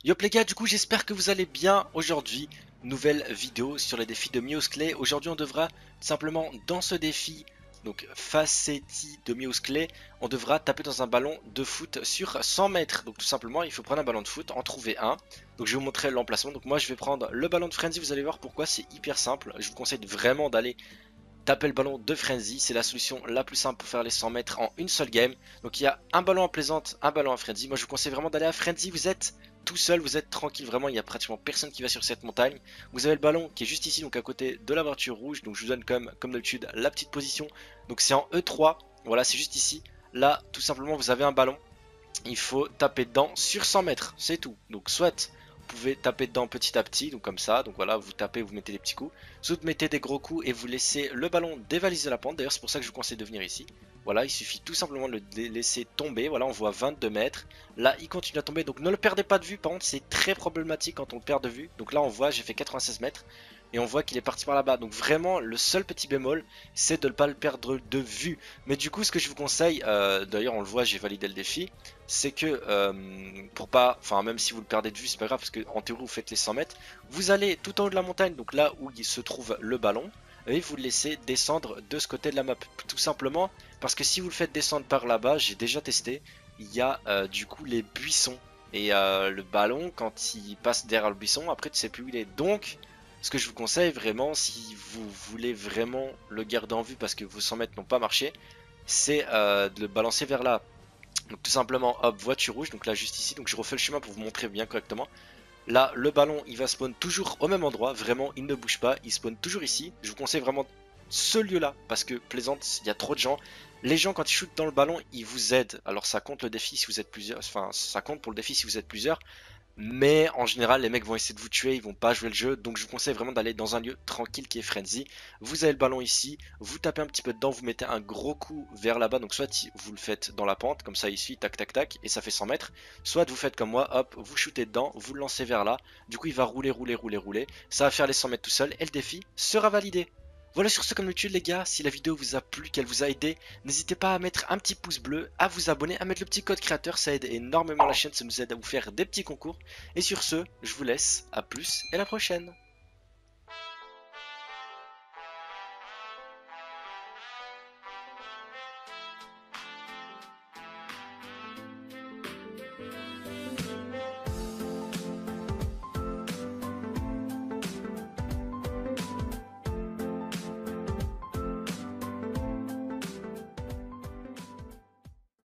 Yop les gars, du coup j'espère que vous allez bien aujourd'hui. Nouvelle vidéo sur les défis de Mios Clay. Aujourd'hui on devra simplement dans ce défi, donc Facetti de Mios Clay, on devra taper dans un ballon de foot sur 100 mètres. Donc tout simplement il faut prendre un ballon de foot, en trouver un. Donc je vais vous montrer l'emplacement. Donc moi je vais prendre le ballon de Frenzy, vous allez voir pourquoi c'est hyper simple. Je vous conseille vraiment d'aller taper le ballon de Frenzy, c'est la solution la plus simple pour faire les 100 mètres en une seule game. Donc il y a un ballon à Plaisante, un ballon à Frenzy. Moi je vous conseille vraiment d'aller à Frenzy, vous êtes tout seul, vous êtes tranquille, vraiment il n'y a pratiquement personne qui va sur cette montagne. Vous avez le ballon qui est juste ici, donc à côté de la voiture rouge. Donc je vous donne comme d'habitude la petite position. Donc c'est en E3, voilà c'est juste ici. Là tout simplement vous avez un ballon, il faut taper dedans sur 100 mètres, c'est tout. Donc soit vous pouvez taper dedans petit à petit, donc comme ça, donc voilà, vous tapez, vous mettez des petits coups, soit vous mettez des gros coups et vous laissez le ballon dévaliser la pente. D'ailleurs c'est pour ça que je vous conseille de venir ici. Voilà, il suffit tout simplement de le laisser tomber. Voilà, on voit 22 mètres. Là, il continue à tomber, donc ne le perdez pas de vue. Par contre, c'est très problématique quand on le perd de vue. Donc là, on voit, j'ai fait 96 mètres. Et on voit qu'il est parti par là-bas. Donc vraiment, le seul petit bémol, c'est de ne pas le perdre de vue. Mais du coup, ce que je vous conseille, d'ailleurs on le voit, j'ai validé le défi, c'est que pour pas, enfin même si vous le perdez de vue, c'est pas grave, parce que en théorie vous faites les 100 mètres, vous allez tout en haut de la montagne, donc là où il se trouve le ballon, et vous le laissez descendre de ce côté de la map. Tout simplement parce que si vous le faites descendre par là-bas, j'ai déjà testé, il y a du coup les buissons. Et le ballon, quand il passe derrière le buisson, après tu sais plus où il est. Donc, ce que je vous conseille vraiment, si vous voulez vraiment le garder en vue parce que vos 100 mètres n'ont pas marché, c'est de le balancer vers là. Donc tout simplement, hop, voiture rouge, donc là juste ici, donc je refais le chemin pour vous montrer bien correctement. Là, le ballon, il va spawn toujours au même endroit, vraiment, il ne bouge pas, il spawn toujours ici. Je vous conseille vraiment ce lieu-là, parce que Plaisante, il y a trop de gens. Les gens, quand ils shootent dans le ballon, ils vous aident. Alors ça compte le défi si vous êtes plusieurs, enfin ça compte pour le défi si vous êtes plusieurs. Mais en général, les mecs vont essayer de vous tuer, ils vont pas jouer le jeu. Donc je vous conseille vraiment d'aller dans un lieu tranquille qui est Frenzy. Vous avez le ballon ici, vous tapez un petit peu dedans, vous mettez un gros coup vers là-bas. Donc soit vous le faites dans la pente, comme ça ici, tac tac tac, et ça fait 100 mètres. Soit vous faites comme moi, hop, vous shootez dedans, vous le lancez vers là. Du coup il va rouler, rouler, rouler, rouler. Ça va faire les 100 mètres tout seul et le défi sera validé. Voilà, sur ce, comme d'habitude les gars, si la vidéo vous a plu, qu'elle vous a aidé, n'hésitez pas à mettre un petit pouce bleu, à vous abonner, à mettre le petit code créateur, ça aide énormément la chaîne, ça nous aide à vous faire des petits concours. Et sur ce, je vous laisse, à plus et à la prochaine.